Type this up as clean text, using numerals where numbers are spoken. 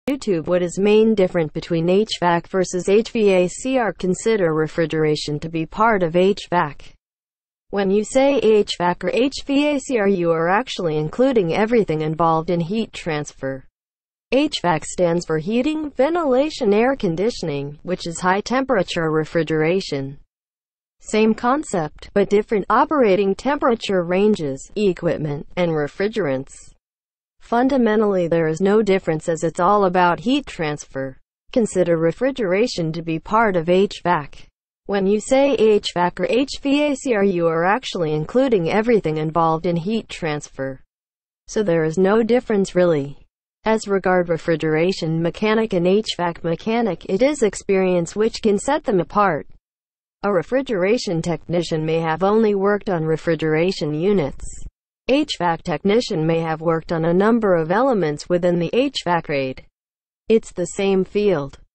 YouTube. What is main difference between HVAC versus HVACR? Consider refrigeration to be part of HVAC. When you say HVAC or HVACR, you are actually including everything involved in heat transfer. HVAC stands for heating, ventilation, air conditioning, which is high temperature refrigeration. Same concept, but different operating temperature ranges, equipment, and refrigerants. Fundamentally, there is no difference as it's all about heat transfer. Consider refrigeration to be part of HVAC. When you say HVAC or HVACR, you are actually including everything involved in heat transfer. So there is no difference really. As regard refrigeration mechanic and HVAC mechanic, it is experience which can set them apart. A refrigeration technician may have only worked on refrigeration units. HVAC technician may have worked on a number of elements within the HVAC trade. It's the same field.